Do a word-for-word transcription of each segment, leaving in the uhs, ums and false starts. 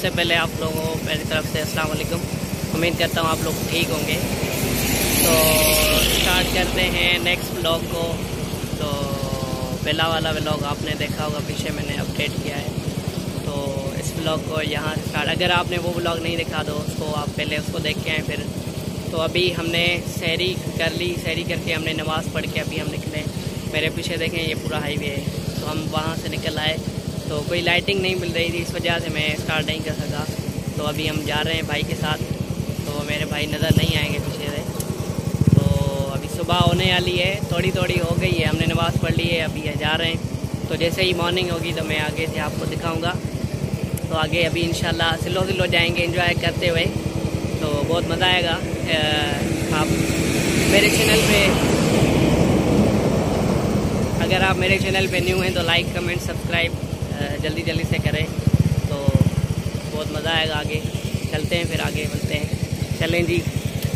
सबसे पहले आप लोगों को मेरी तरफ से अस्सलाम वालेकुम। उम्मीद करता हूँ आप लोग ठीक होंगे। तो स्टार्ट करते हैं नेक्स्ट व्लॉग को। तो पहला वाला व्लॉग आपने देखा होगा, पीछे मैंने अपडेट किया है। तो इस व्लॉग को यहाँ से स्टार्ट, अगर आपने वो व्लॉग नहीं देखा तो उसको आप पहले उसको देख के आए फिर। तो अभी हमने सहरी कर ली, सहरी करके हमने नमाज़ पढ़ के अभी हम निकले। मेरे पीछे देखें ये पूरा हाईवे है, तो हम वहाँ से निकल आए। तो कोई लाइटिंग नहीं मिल रही थी, इस वजह से मैं स्टार्ट नहीं कर सका। तो अभी हम जा रहे हैं भाई के साथ। तो मेरे भाई नज़र नहीं आएंगे पीछे से। तो अभी सुबह होने वाली है, थोड़ी थोड़ी हो गई है, हमने नमाज़ पढ़ ली है, अभी जा रहे हैं। तो जैसे ही मॉर्निंग होगी तो मैं आगे से आपको दिखाऊँगा। तो आगे अभी इंशाल्लाह सिलो सिलो जाएंगे एंजॉय करते हुए। तो बहुत मज़ा आएगा। आप मेरे चैनल पे अगर आप मेरे चैनल पे न्यू हैं तो लाइक कमेंट सब्सक्राइब जल्दी जल्दी से करें, तो बहुत मज़ा आएगा। आगे चलते हैं, फिर आगे बढ़ते हैं। चलें जी।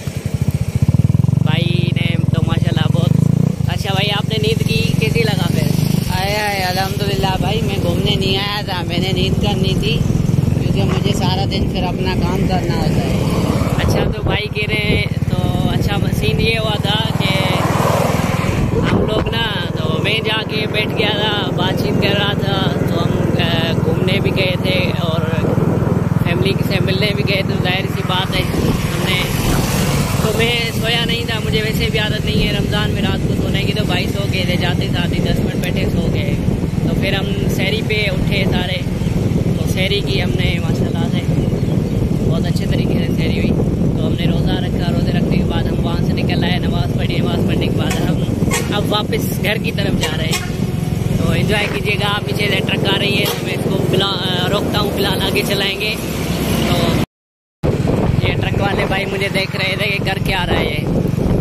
भाई ने तो माशाल्लाह बहुत अच्छा। भाई आपने नींद की, कैसी लगा फिर? आया है अल्हम्दुलिल्लाह। भाई मैं घूमने नहीं आया था, मैंने नींद करनी थी क्योंकि मुझे सारा दिन फिर अपना काम करना होता है। अच्छा, तो भाई कह रहे हैं तो अच्छा सीन ये हुआ था कि हम लोग ना, तो मैं जाके बैठ गया था, बातचीत कर रहा था। तो हम घूमने भी गए थे और फैमिली से मिलने भी गए। तो जाहिर सी बात है हमने, तो मैं सोया नहीं था, मुझे वैसे भी आदत नहीं है रमज़ान में रात को सोने की। तो भाई सो गए थे, जाते साथ ही दस मिनट बैठे सो गए। तो फिर हम सहरी पे उठे सारे। तो सहरी की हमने माशाल्लाह से बहुत अच्छे तरीके से सहरी हुई। तो हमने रोज़ा रखा, रोज़े रखने के बाद हम वहाँ से निकल आए, नमाज़ पढ़ी। नमाज़ पढ़ने के बाद हम अब वापस घर की तरफ जा रहे हैं। तो एंजॉय कीजिएगा। पीछे से ट्रक आ रही है, तो मैं इसको फिलहाल रोकता हूँ, फिलहाल आगे चलाएंगे। तो ये ट्रक वाले भाई मुझे देख रहे थे कि कर क्या रहा है। ये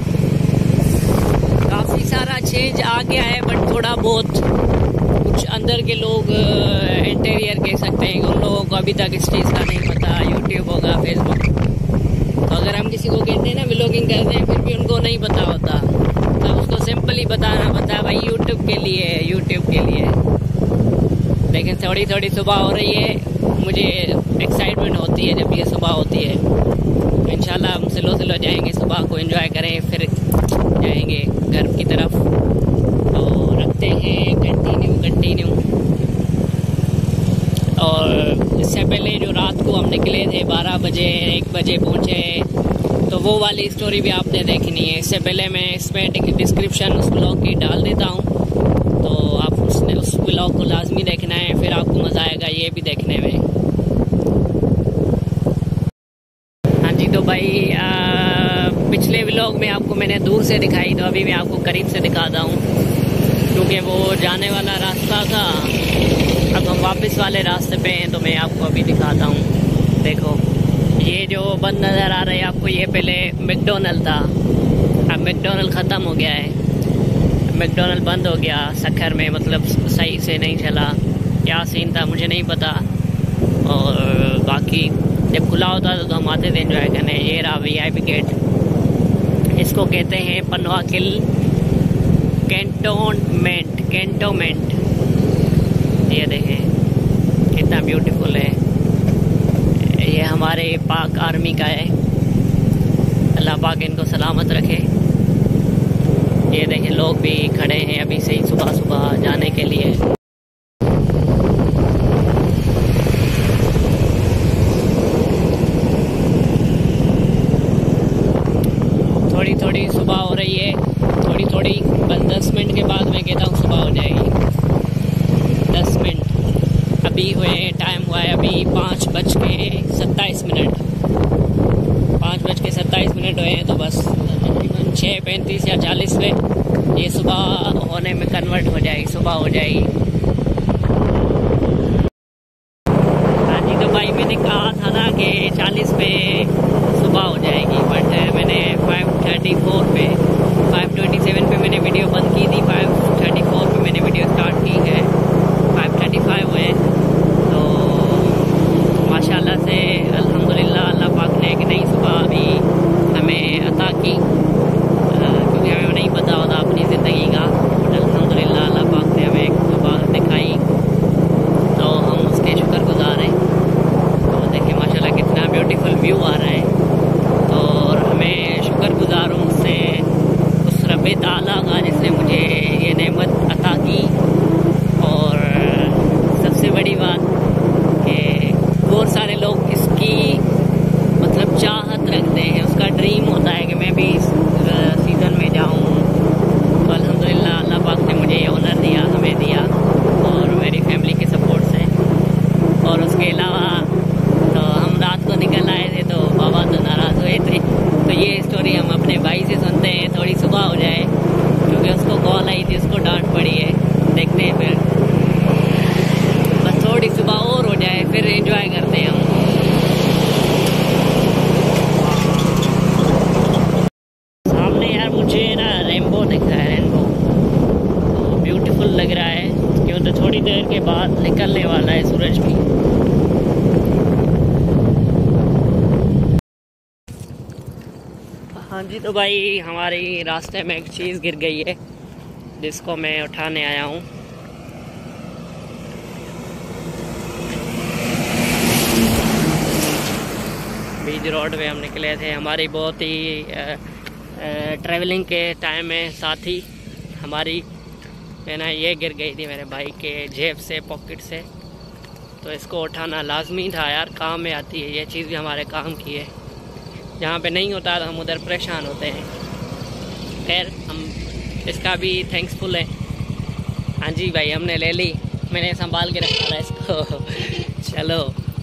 काफ़ी सारा चेंज आ गया है, बट थोड़ा बहुत कुछ अंदर के लोग इंटीरियर कह सकते हैं, उन लोगों को अभी तक इस चीज़ का नहीं पता। यूट्यूब होगा, फेसबुक, तो अगर हम किसी को कहते हैं ना व्लॉगिंग करते हैं, फिर भी उनको नहीं पता होता। तो उसको सिंपल ही बताना पड़ता है, भाई यूट्यूब के लिए, यूट्यूब के लिए। लेकिन थोड़ी थोड़ी सुबह हो रही है, मुझे एक्साइटमेंट होती है जब ये सुबह होती है। तो इंशाल्लाह हम सिलो सिलो जाएंगे, सुबह को एंजॉय करें, फिर जाएंगे घर की तरफ। तो रखते हैं कंटिन्यू कंटिन्यू। और इससे पहले जो रात को हम निकले थे बारह बजे एक बजे पहुँचे, तो वो वाली स्टोरी भी आपने देखनी है। इससे पहले मैं इसमें डिस्क्रिप्शन उस ब्लॉग की डाल देता हूँ, तो आप उसने उस ब्लॉग को लाजमी देखना है, फिर आपको मज़ा आएगा ये भी देखने में। हाँ जी, तो भाई आ, पिछले व्लॉग में आपको मैंने दूर से दिखाई, तो अभी मैं आपको करीब से दिखाता हूँ, क्योंकि वो जाने वाला रास्ता था। अब हम वापस वाले रास्ते पे हैं, तो मैं आपको अभी दिखाता हूँ। देखो ये जो बंद नज़र आ रहा है आपको, ये पहले मैकडोनल्ड था। अब मैकडोनल्ड ख़त्म हो गया है, मैकडोनल्ड बंद हो गया सखर में, मतलब सही से नहीं चला। क्या सीन था मुझे नहीं पता। और बाकी जब खुला होता था तो हम आते थे एंजॉय करने। ये रहा वी आई पी गेट, इसको कहते हैं पनवा किल कैंटोनमेंट कैंटोनमेंट। ये देखें कितना ब्यूटीफुल है। ये हमारे पाक आर्मी का है, अल्लाह पाक इनको सलामत रखे। ये देखें लोग भी खड़े हैं अभी से ही सुबह सुबह जाने के लिए। थोड़ी थोड़ी सुबह हो रही है, थोड़ी थोड़ी, बस दस मिनट के बाद मैं कहता हूँ सुबह हो जाएगी। दस मिनट अभी हुए, टाइम हुआ है अभी पाँच बज के सत्ताईस मिनट पाँच बज के सत्ताईस मिनट हुए हैं। तो बस तकरीबन छः पैंतीस या चालीस में ये सुबह होने में कन्वर्ट हो जाएगी, सुबह हो जाएगी। हाँ जी, तो भाई मैंने कहा था ना कि चालीस पे सुबह हो जाएगी, बट मैंने फाइव थर्टी फोर पे फाइव ट्वेंटी सेवन पे मैंने वीडियो बंद की थी, फाइव थर्टी फोर पे मैंने वीडियो स्टार्ट की है, फाइव थर्टी फाइव हुए। तो माशाल्लाह से अल्हम्दुलिल्लाह अल्लाह पाक ने एक नई सुबह अभी हमें अता की, क्योंकि हमें नहीं पता होता अपनी ज़िंदगी का, बट अल्हम्दुलिल्लाह अल्लाह पाक ने हमें एक सुबह दिखाई, तो हम उसके शुक्रगुज़ार हैं। तो व्यू आ रहा है। तो मैं शुक्रगुजार हूँ उससे, उस रब्बे ताला का जिसने मुझे ये नेमत अता की। और सबसे बड़ी बात कि बहुत सारे लोग इसकी मतलब चाहत रखते हैं, उसका ड्रीम होता है कि मैं भी इस सीज़न में जाऊँ। तो अल्हम्दुलिल्लाह अल्लाह पाक ने मुझे ये ऑनर दिया, हमें दिया, और मेरी फैमिली के सपोर्ट से। और उसके अलावा तो हम रात को निकल आए थे तो बाबा तो नाराज़ हुए थे। तो ये स्टोरी हम अपने भाई से सुनते हैं, थोड़ी सुबह हो जाए, क्योंकि उसको कॉल आई थी, उसको डांट पड़ी है। देखते हैं फिर, बस थोड़ी सुबह और हो जाए फिर एंजॉय करते हैं हम। सामने यार मुझे ना रेनबो दिख रहा है, रेनबो तो ब्यूटीफुल लग रहा है, क्यों तो थोड़ी देर के बाद निकलने वाला है सूरज भी। हाँ जी, तो भाई हमारी रास्ते में एक चीज़ गिर गई है जिसको मैं उठाने आया हूँ। बीच रोड पे हम निकले थे, हमारी बहुत ही ट्रैवलिंग के टाइम में साथी हमारी है ना, ये गिर गई थी मेरे भाई के जेब से, पॉकेट से। तो इसको उठाना लाजमी था यार, काम में आती है ये चीज़ भी, हमारे काम की है। जहाँ पे नहीं होता तो हम उधर परेशान होते हैं। खैर हम इसका भी थैंक्सफुल है। हाँ जी भाई, हमने ले ली, मैंने संभाल के रखा था इसको। चलो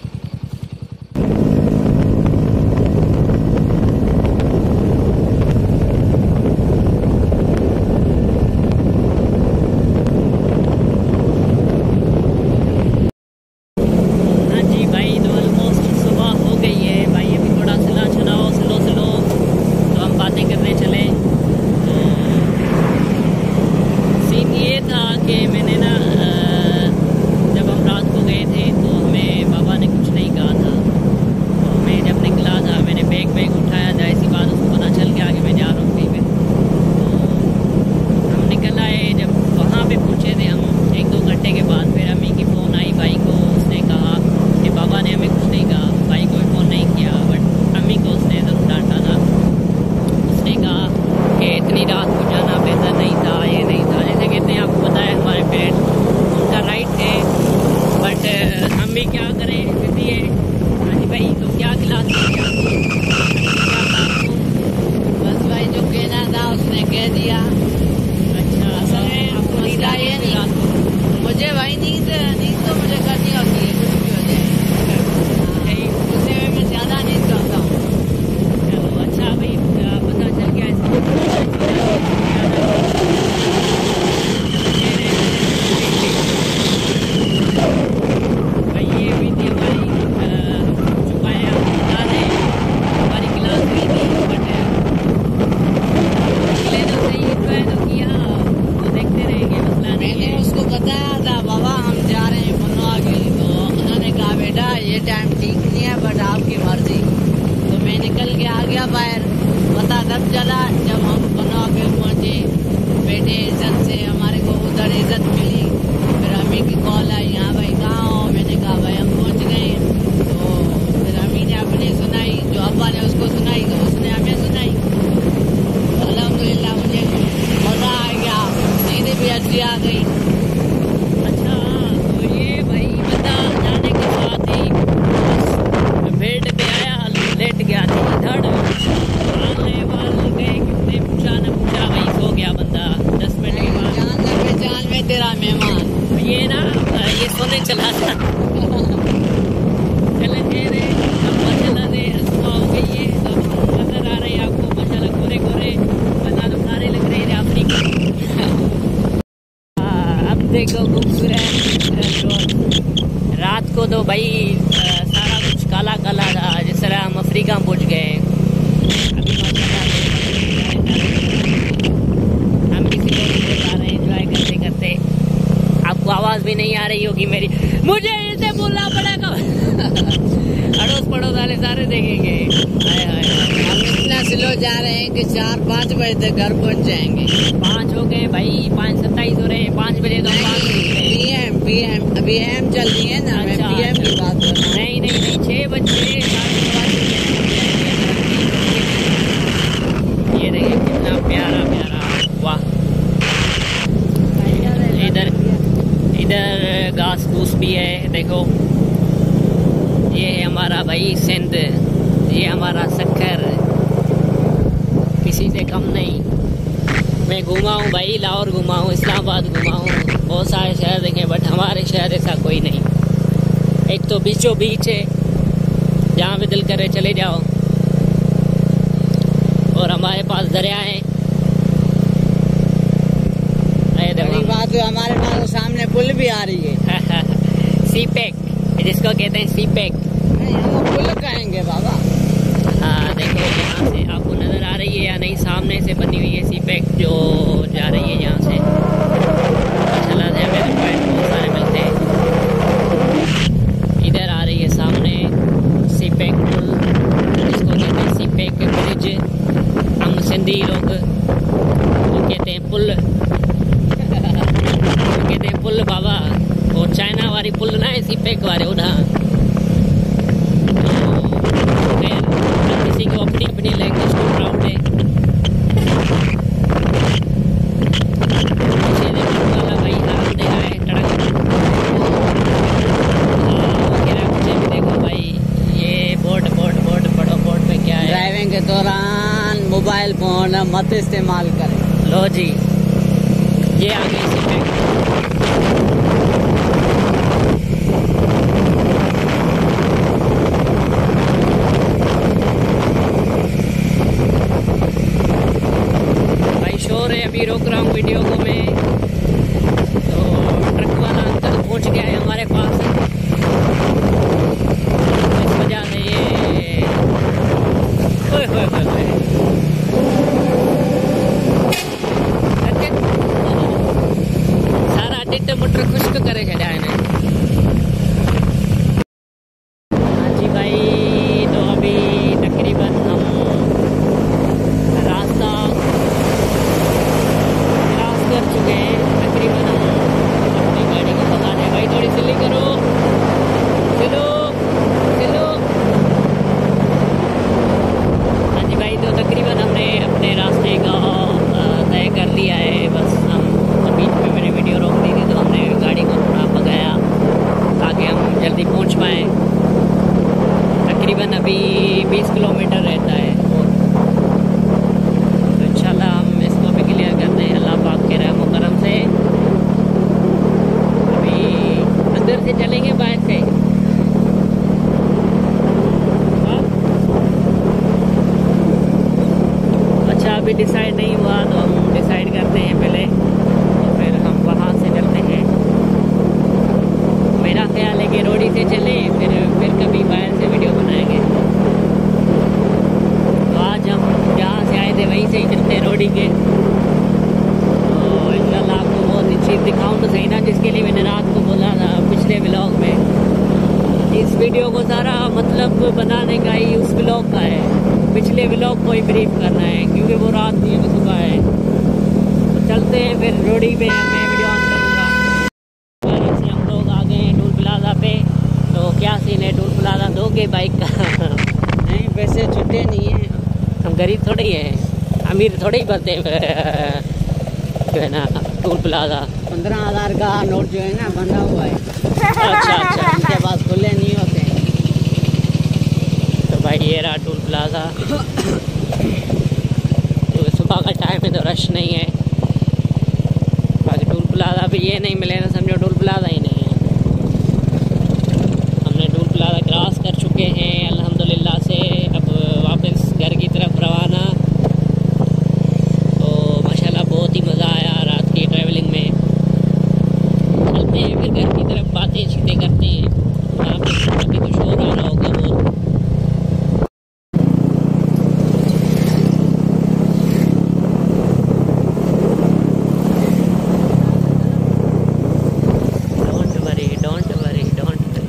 आ गई। अच्छा, तो ये भाई बता जाने के साथ ही बस बेड पे आया, लेट गया थी धड़ आने वाले गए, कितने पूछा न पूछा भाई सो गया बंदा दस मिनट के बाद। जान में पहचान में तेरा मेहमान ये ना ये सोने चला था। चले तेरे अब्बा चला दे, सुबह हो गई है, तो नजर आ रही है आपको माशाल्लाह गोरे गोरे बता तो सारे लग रहे हैं अफ्रीकी। अब देखो खूबसूरत रात को तो भाई सारा कुछ काला काला था, जिस तरह हम अफ्रीका पहुंच गए। अभी हम किसी को जा रहे हैं एंजॉय करते करते। आपको आवाज़ भी नहीं आ रही होगी मेरी, मुझे इसे बोलना पड़ेगा। अड़ोस पड़ोस वाले सारे देखेंगे। हाय हाय हम इतना स्लो जा रहे हैं कि चार पाँच बजे तक घर पहुंच जाएंगे। पाँच हो गए भाई, पाँच सत्ताईस हो रहे हैं, पाँच बजे तो पी एम पी एम अभी एम चल रही है ना। अच्छा, मैं पी एम की बात कर रहा हूँ। नहीं नहीं नहीं छः बजे भाई सिंध, ये हमारा सक्खर, किसी से कम नहीं। मैं घूमा हूँ भाई, लाहौर घूमा हूँ, इस्लामाबाद घूमा हूँ, बहुत सारे शहर देखे, बट हमारे शहर ऐसा कोई नहीं। एक तो बीचों बीच है, जहाँ भी दिल करे चले जाओ, और हमारे पास दरिया है। बड़ी बात है, हमारे पास तो सामने पुल भी आ रही है। सी पैक, जिसको कहते हैं सी पैक। नहीं, हम पुल कहेंगे बाबा। हाँ देखो, यहाँ से आपको नज़र आ रही है या नहीं, सामने से बनी हुई है सी पैक जो जा रही है यहाँ से। माशाल्लाह से हमें पॉइंट बहुत सारे मिलते हैं। इधर आ रही है सामने सी पैक पुल, जिसको कहते हैं सी पैक ब्रिज। हम सिंधी लोग वो कहते हैं पुल, कहते हैं पुल बाबा। वो चाइना वाली पुल ना है, सी पैक वाले उड़ा। किसी को अपनी अपनी लैंग्वेज को प्राउड है। वाला भाई आराम दे रहा है, टड़क। मुझे भी देखो भाई, ये बोर्ड बोर्ड बोर्ड पढ़ो, बोर्ड पे क्या है। ड्राइविंग के दौरान मोबाइल फोन मत इस्तेमाल करें। लो जी, ये आ गई सी पैक। अभी रोक रहा हूँ वीडियो को मैं, तो ट्रक वाला अंकल पहुँच गया है हमारे पास। इस वजह से ये ओए होए होए होए सारा टिट मुटर खुश्क करे छड़ा है। हाँ जी भाई, तो अभी तकरीबन हम रास्ता कर चुके हैं। तकरीबन हम अपनी गाड़ी को भगाने हैं। भाई थोड़ी सिली करो, चलो चलो। हाँ जी भाई, तो तकरीबन हमने अपने रास्ते का तय कर लिया है। बस हम बीच में मैंने वीडियो रोक दी थी, तो हमने गाड़ी को थोड़ा भगाया ताकि हम जल्दी पहुंच पाएँ। तकरीबन अभी बीस किलोमीटर रहता है, तो इंशाल्लाह हम इसको भी क्लियर करते हैं अल्लाह पाक के रहम करम से। अभी अंदर से चलेंगे, बाहर से। हाँ? अच्छा, अभी डिसाइड नहीं हुआ, तो हम डिसाइड करते हैं पहले, तो फिर हम वहाँ से चलते हैं। मेरा ख्याल है कि रोडी से चलें, फिर फिर कभी बाहर से वीडियो बनाएंगे। तो आज हम जहाँ से आए थे वहीं से ही चलते हैं, रोडी के। इंशाल्लाह आपको बहुत ही चीज़ दिखाऊं तो सही ना, जिसके लिए मैंने रात को बोला था पिछले व्लॉग में। इस वीडियो को सारा मतलब बनाने का ही उस व्लॉग का है, पिछले व्लॉग को ही ब्रीफ करना है, क्योंकि वो रात हुई है, सुबह है। तो चलते हैं फिर रोडी पे, मैं वीडियो ऑन करूँगा। से हम लोग आ गए हैं टूल प्लाजा पे। तो क्या सीन है टूल प्लाजा दोगे बाइक का? नहीं, पैसे छुट्टे नहीं है, हम गरीब थोड़े ही हैं, अमीर थोड़े ही बनते हैं जो है ना। टूल प्लाजा पंद्रह हजार का नोट जो है ना बंधा हुआ है। अच्छा अच्छा, इनके पास खुले नहीं होते हैं। तो भाई ये रहा टूल प्लाजा। तो सुबह का टाइम है तो रश नहीं है। बाकी टूल प्लाजा भी ये नहीं मिले ना, समझो टूल प्लाजा ही नहीं है। हमने टूल प्लाजा क्रॉस कर चुके हैं अल्हम्दुलिल्लाह से। अब वापस घर की तरफ रवाना। बहुत ही मज़ा आया रात की ट्रैवलिंग में। चलते हैं फिर घर की तरफ, बातें चीतें करते हैं। वहाँ पर अभी कुछ और आ रहा होगा बहुत। Don't worry don't worry don't worry.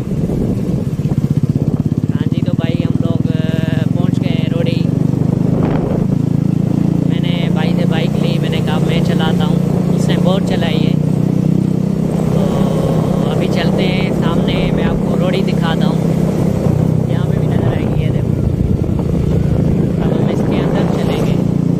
हाँ जी, तो भाई हम लोग पहुँच गए हैं रोडी। मैंने भाई से बाइक ली, मैंने कहा मैं चलाता हूँ, उसने बहुत चलाई है। तो अभी चलते हैं सामने, मैं आपको रोडी दिखाता हूँ, यहाँ पे भी नज़र आएगी है देखो। अब हम इसके अंदर चलेंगे।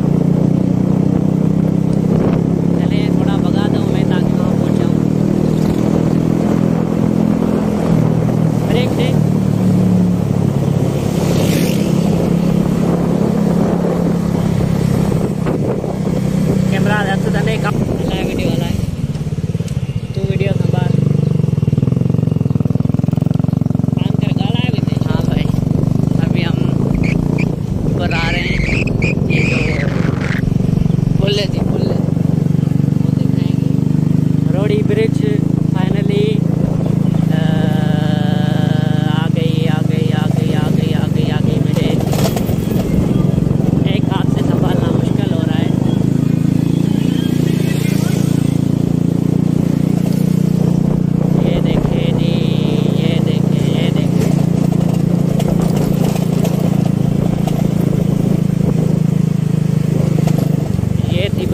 चलें, थोड़ा भगाता हूँ मैं ताकि वहाँ पहुँचाऊँ। ब्रेक दे।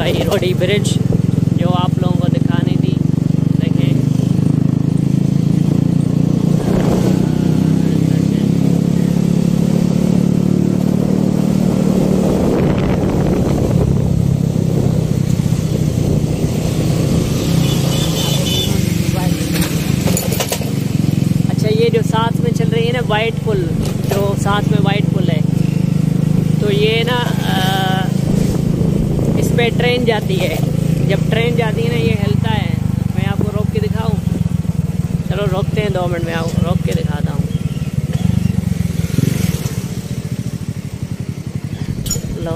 भाई रोडी ब्रिज जो आप लोगों को दिखानी थी। देखें अच्छा, ये जो साथ में चल रही है ना वाइट पुल, जो साथ में वाइट पुल है, तो ये ना आ, इस पे ट्रेन जाती है। जब ट्रेन जाती है ना ये हिलता है। मैं आपको रोक के दिखाऊं? चलो रोकते हैं दो मिनट में, आपको रोक के दिखाता हूँ। लो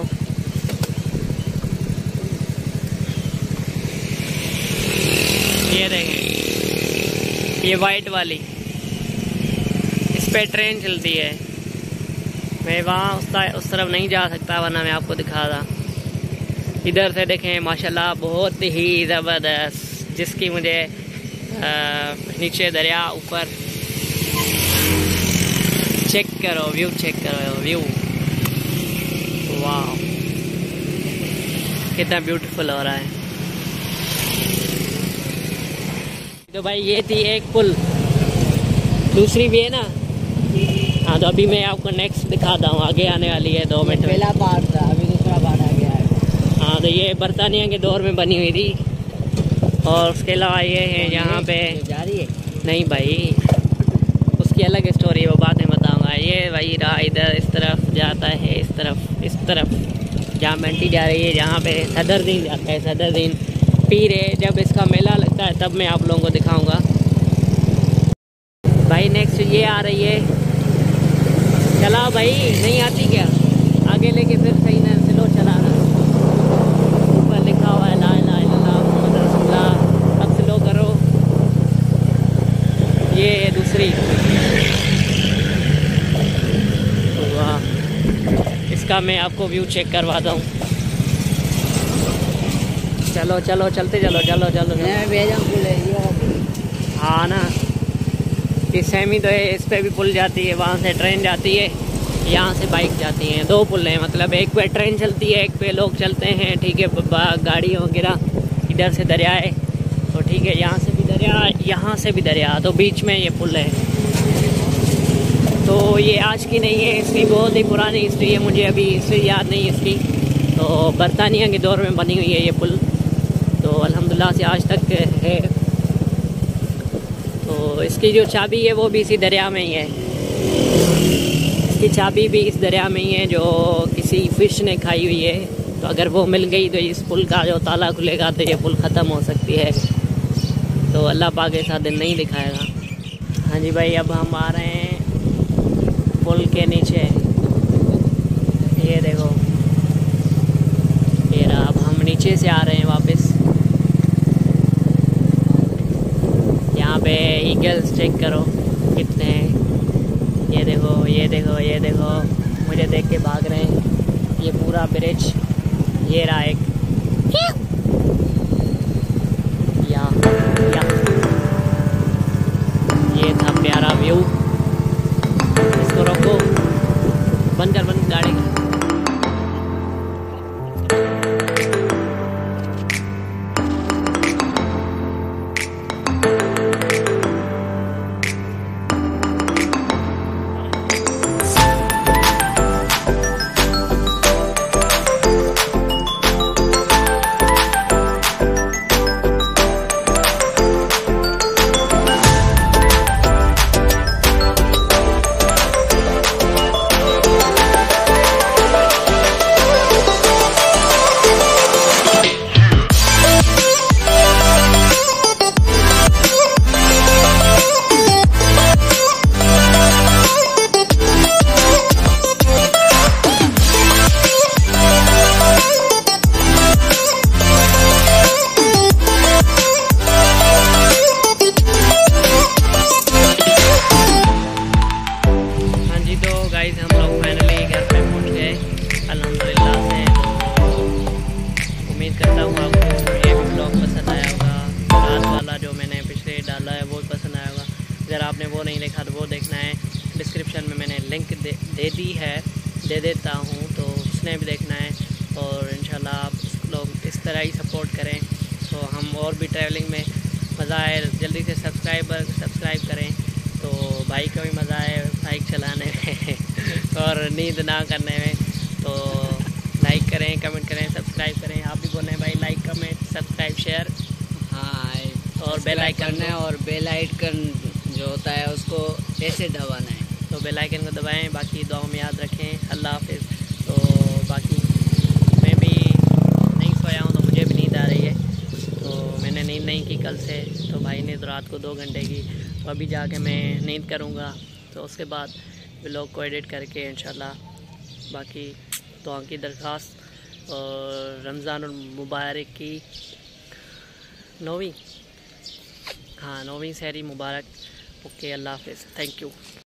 ये देखें, ये वाइट वाली, इस पे ट्रेन चलती है। मैं वहाँ उस, उस तरफ नहीं जा सकता, वरना मैं आपको दिखाता। इधर से देखें माशाल्लाह बहुत ही ज़बरदस्त, जिसकी मुझे आ, नीचे दरिया, ऊपर चेक करो व्यू, चेक करो व्यू, वाह कितना ब्यूटीफुल हो रहा है। तो भाई ये थी एक पुल, दूसरी भी है ना। हाँ तो अभी मैं आपको नेक्स्ट दिखाता हूँ, आगे आने वाली है दो मिनट में। पहला पार्ट था, अभी दूसरा पार्ट आ गया है। हाँ तो ये बरतानिया के दौर में बनी हुई थी। और उसके अलावा ये है यहाँ पे जा रही है नहीं भाई, उसकी अलग स्टोरी है, वो बाद में बताऊँगा। ये भाई रहा इधर, इस तरफ जाता है, इस तरफ, इस तरफ जहाँ मंटी जा रही है, जहाँ पे सदरुद्दीन जाता है। सदरुद्दीन पीर है, जब इसका मेला लगता है तब मैं आप लोगों को दिखाऊँगा। भाई नेक्स्ट ये आ रही है, चला भाई, नहीं आती क्या? आगे लेके फिर सही ना स्लो चलाना। ऊपर लिखा हुआ है ला इलाहा इल्लल्लाह मुहम्मद रसूलुल्लाह, अब स्लो करो। ये है दूसरी, वाह, इसका मैं आपको व्यू चेक करवाता हूँ। चलो चलो चलते चलो चलो चलो, मैं भेजा पुल है ये। हाँ ना, ये सेमी तो है, इस पे भी पुल जाती है, वहाँ से ट्रेन जाती है, यहाँ से बाइक जाती हैं। दो पुल हैं, मतलब एक पे ट्रेन चलती है, एक पे लोग चलते हैं, ठीक है, गाड़ी वगैरह। इधर से दरिया है तो ठीक है, यहाँ से भी दरिया, यहाँ से भी दरिया, तो बीच में ये पुल है। तो ये आज की नहीं है, इसकी बहुत ही पुरानी हिस्ट्री है, मुझे अभी हिस्ट्री याद नहीं इसकी। तो बरतानिया के दौर में बनी हुई है ये पुल, तो अल्हम्दुलिल्लाह से आज तक है। तो इसकी जो चाबी है वो भी इसी दरिया में ही है, इसकी चाबी भी इस दरिया में ही है, जो किसी फिश ने खाई हुई है। तो अगर वो मिल गई तो इस पुल का जो ताला खुलेगा तो ये पुल ख़त्म हो सकती है। तो अल्लाह पाक ऐसा दिन नहीं दिखाएगा। हाँ जी भाई, अब हम आ रहे हैं पुल के नीचे, ये देखो, ये रहा। अब हम नीचे से आ रहे हैं वापस। यहाँ पे ईगल्स चेक करो कितने हैं, ये देखो, ये देखो, ये देखो, मुझे देख के भाग रहे हैं। ये पूरा ब्रिज, ये रहा एक, यहाँ यहाँ ये था प्यारा व्यू। इसको रोको, बंद कर, बंद गाड़ी का। अगर आपने वो नहीं देखा तो वो देखना है, डिस्क्रिप्शन में मैंने लिंक दे, दे दी है, दे देता हूँ, तो उसने भी देखना है। और इंशाल्लाह आप लोग इस तरह ही सपोर्ट करें तो हम और भी ट्रैवलिंग में मज़ा आए। जल्दी से सब्सक्राइबर सब्सक्राइब करें तो भाई को भी मज़ा आए बाइक चलाने में और नींद ना करने में। तो लाइक करें, कमेंट करें, सब्सक्राइब करें। आप भी बोलें भाई, लाइक कमेंट सब्सक्राइब शेयर, हाँ, और बेल आइकन करना है और बेल आइकन जो होता है उसको ऐसे दबाना है। तो बेल आइकन को दबाएं। बाकी दुआओं में याद रखें। अल्लाह हाफिज़। तो बाकी मैं भी नहीं सोया हूँ तो मुझे भी नींद आ रही है। तो मैंने नींद नहीं की कल से, तो भाई ने तो रात को दो घंटे की, तो अभी जाके मैं नींद करूँगा। तो उसके बाद व्लॉग को एडिट करके इंशाल्लाह बाकी दुआ की दरख्वास्त और रमज़ानुल मुबारक की नौवीं हाँ नौवीं सहरी मुबारक। ओके, अल्लाह हाफिज़, थैंक यू।